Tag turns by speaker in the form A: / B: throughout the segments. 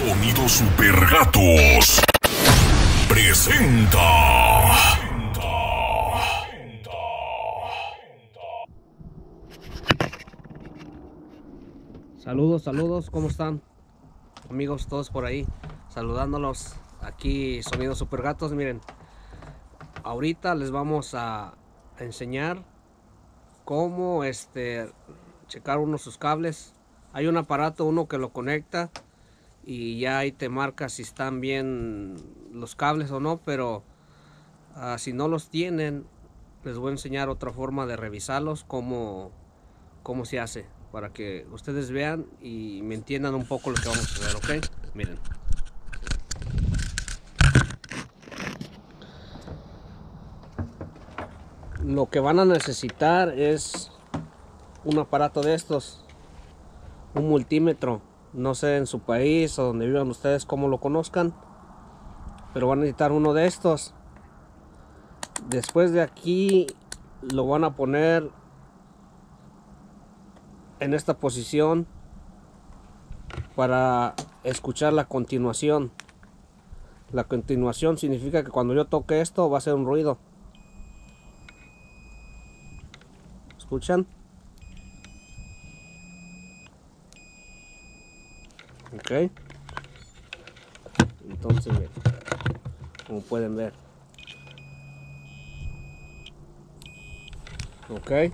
A: Sonidos Supergatos presenta.
B: Saludos, ¿cómo están? Amigos todos por ahí, saludándolos aquí, Sonidos Supergatos. Miren, ahorita les vamos a enseñar cómo checar sus cables. Hay un aparato, uno que lo conecta y ya ahí te marca si están bien los cables o no, pero si no los tienen, les voy a enseñar otra forma de revisarlos, cómo se hace, para que ustedes vean y me entiendan un poco lo que vamos a hacer, ¿ok? Miren. Lo que van a necesitar es un aparato de estos, un multímetro. No sé en su país o donde vivan ustedes cómo lo conozcan, pero van a necesitar uno de estos. Después de aquí lo van a poner en esta posición para escuchar la continuación. La continuación significa que cuando yo toque esto va a ser un ruido. ¿Escuchan? Ok. Entonces, como pueden ver. Ok.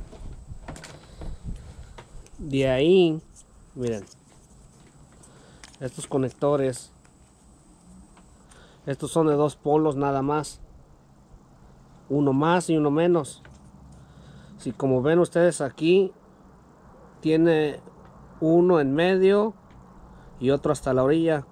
B: De ahí, miren, estos conectores, estos son de 2 polos nada más, uno más y uno menos. Si como ven ustedes aquí, tiene uno en medio y otro hasta la orilla.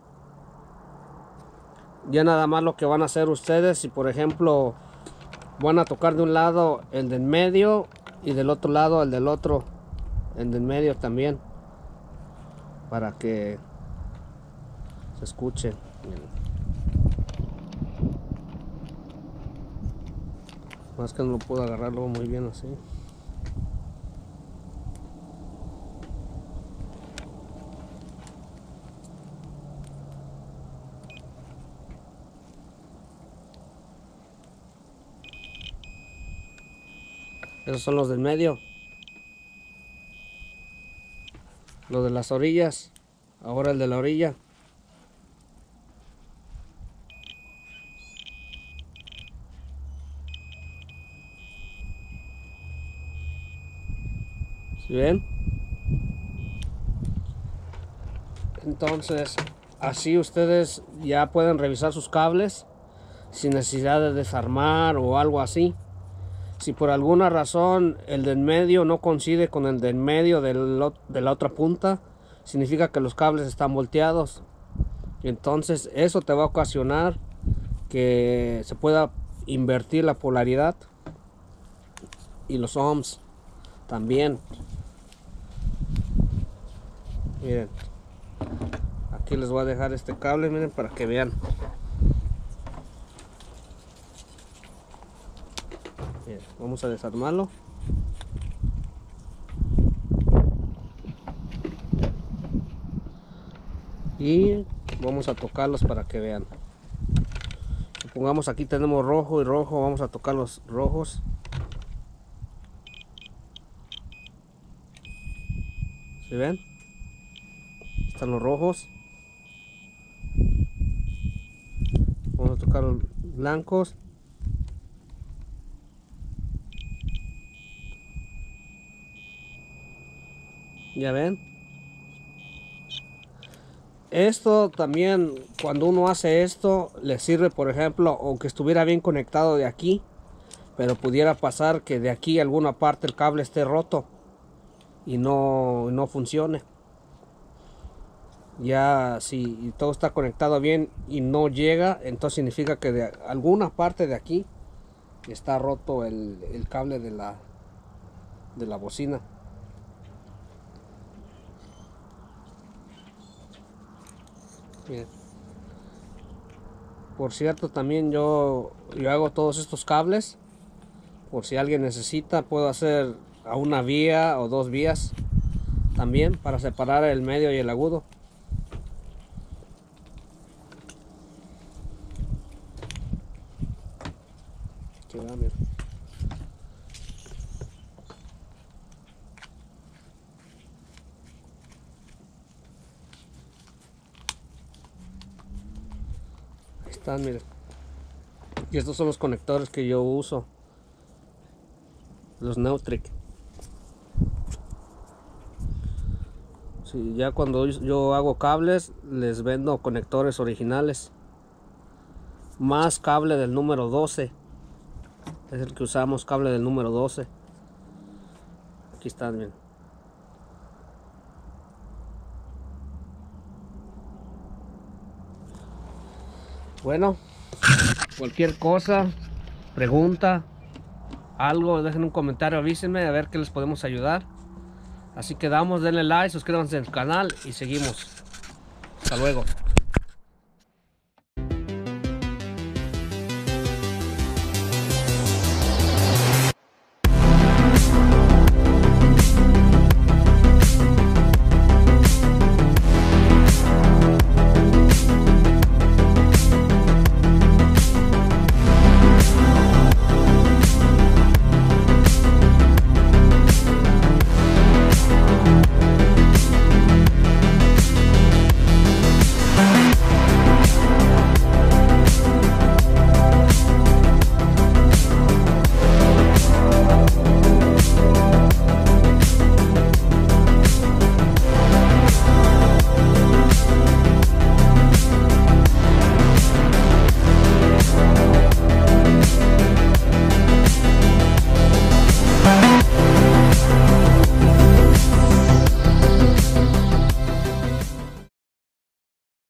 B: Ya nada más lo que van a hacer ustedes, si por ejemplo van a tocar de un lado el del medio y del otro lado el del otro, el del medio también, para que se escuche. Más que no lo puedo agarrarlo muy bien así. Esos son los del medio. Los de las orillas. Ahora el de la orilla. ¿Sí ven? Entonces, así ustedes ya pueden revisar sus cables sin necesidad de desarmar o algo así. Si por alguna razón el del medio no coincide con el del medio de la otra punta, significa que los cables están volteados. Entonces eso te va a ocasionar que se pueda invertir la polaridad y los ohms también. Miren, aquí les voy a dejar este cable, miren, para que vean. Bien, vamos a desarmarlo. Y vamos a tocarlos para que vean. Supongamos aquí tenemos rojo y rojo, vamos a tocar los rojos. ¿Sí ven? Están los rojos. Vamos a tocar los blancos. Ya ven. Esto también, cuando uno hace esto, le sirve, por ejemplo, aunque estuviera bien conectado de aquí, pero pudiera pasar que de aquí alguna parte el cable esté roto y no funcione. Ya si todo está conectado bien y no llega, entonces significa que de alguna parte de aquí está roto el cable de la bocina. Bien. Por cierto, también yo hago todos estos cables. Por si alguien necesita, puedo hacer a una vía o 2 vías también para separar el medio y el agudo. Aquí va, mira. Ahí están, miren. Y estos son los conectores que yo uso. Los Neutric. Sí, ya cuando yo hago cables, les vendo conectores originales. Más cable del número 12. Es el que usamos, cable del número 12. Aquí están, bien. Bueno, cualquier cosa, pregunta, algo, dejen un comentario, avísenme a ver qué les podemos ayudar. Así quedamos, denle like, suscríbanse al canal y seguimos. Hasta luego.